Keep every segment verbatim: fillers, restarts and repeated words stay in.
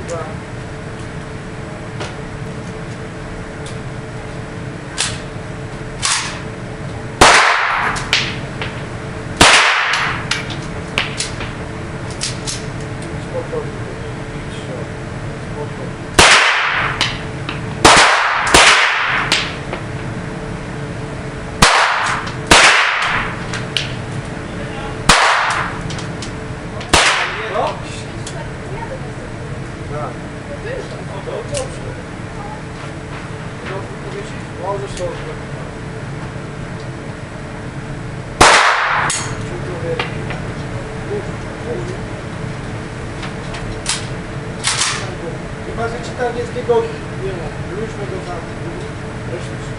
Dwa. Spokojnie. Spokojnie. Tak. No to dobrze. No, powiesić? Możesz to odwrócić. Chyba, że ci tam jest wygodny. Nie ma. Wróćmy go za resztę.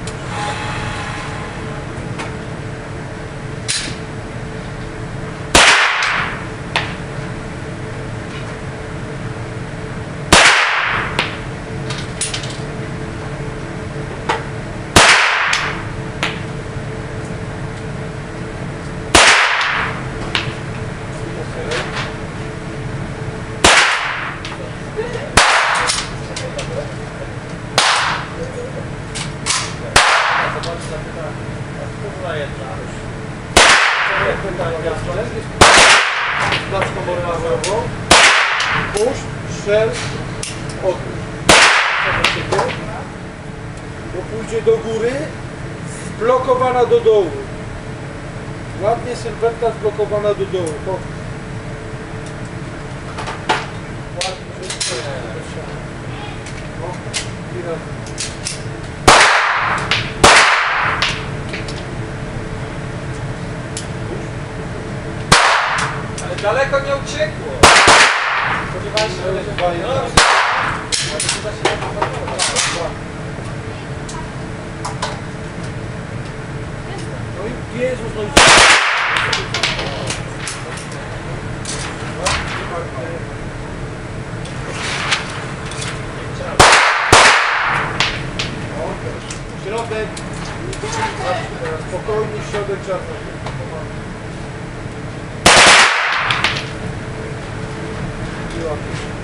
Placką moralową. Puść, strzel, odpuść. Bo pójdzie do góry, zblokowana do dołu. Ładnie sylwetka zblokowana do dołu. Ładnie wszystko. No, i razem. Daleko nie uciekło. Spodziewałem się, że będzie dalej. No i Jezus, no i... Środek. Spokojnie, środek czarny. Łapiesz.